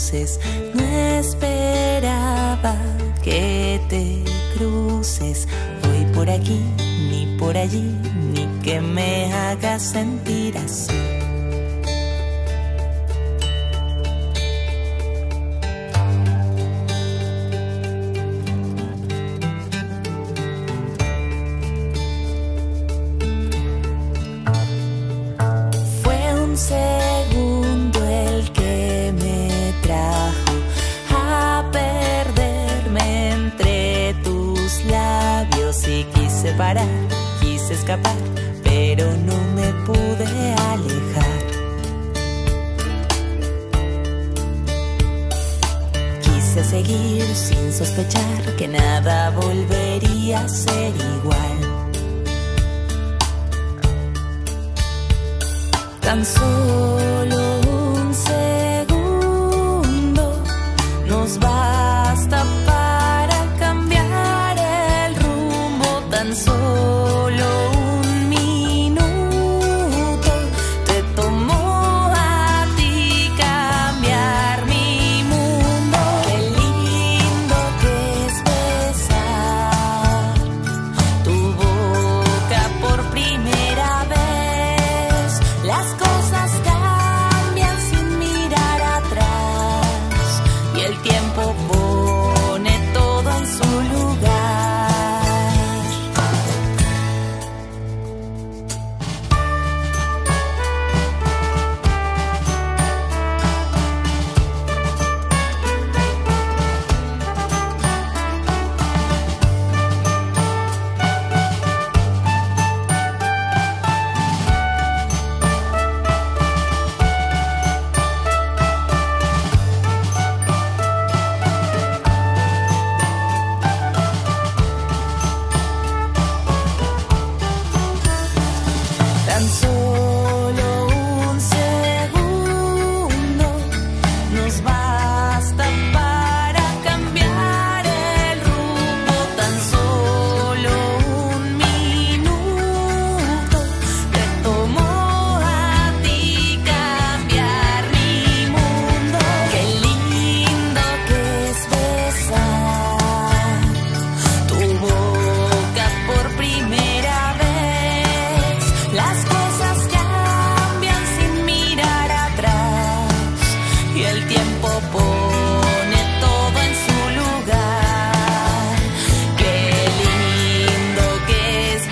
luces. No esperaba que te cruces hoy por aquí, ni por allí, ni que me hagas sentir así. Segundo el que me trajo a perderme entre tus labios, y quise parar, quise escapar, pero no me pude alejar. Quise seguir sin sospechar que nada volvería a ser igual. Tan solo un segundo nos basta para cambiar el rumbo. Tan solo un minuto te tomó a ti cambiar mi mundo. Qué lindo que es besar tu boca por primera vez. Las cosas cambian sin mirar atrás, y el tiempo pone todo en su lugar. Tan solo un segundo nos basta para cambiar el rumbo. Tan solo un minuto te tomó a ti cambiar mi mundo. Qué lindo que es besar tu boca por primera vez. Las cosas cambian sin mirar atrás, y el tiempo pone todo en su lugar. Qué lindo que es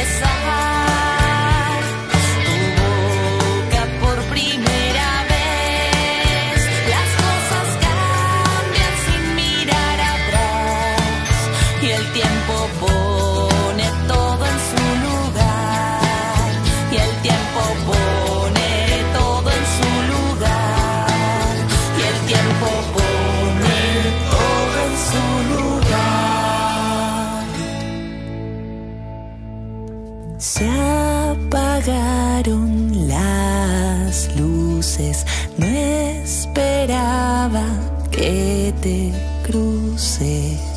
besar tu boca por primera vez. Las cosas cambian sin mirar atrás, y el tiempo pone todo en su lugar. Y el tiempo pone todo en su lugar. Y el tiempo pone todo en su lugar. Se apagaron las luces. No esperaba que te cruce.